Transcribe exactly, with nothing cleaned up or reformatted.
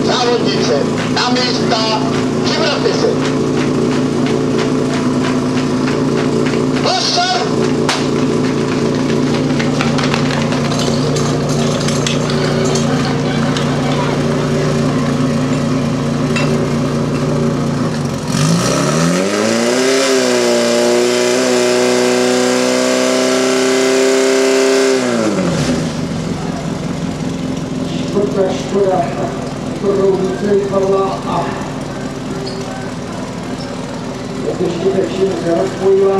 závodnice na místa, připravte se. Pozor! Čtvrtá Škoda, Rodouce vypadla a jak ještě tak všechno se rozpojila.